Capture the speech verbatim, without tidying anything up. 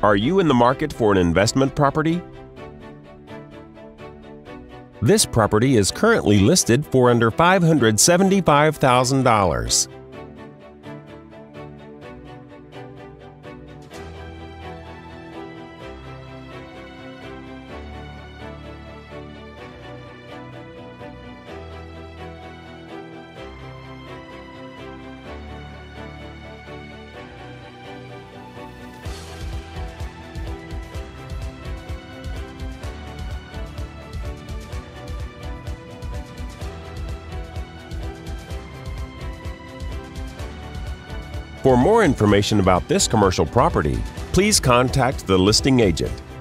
Are you in the market for an investment property? This property is currently listed for under five hundred seventy-five thousand dollars. For more information about this commercial property, please contact the listing agent.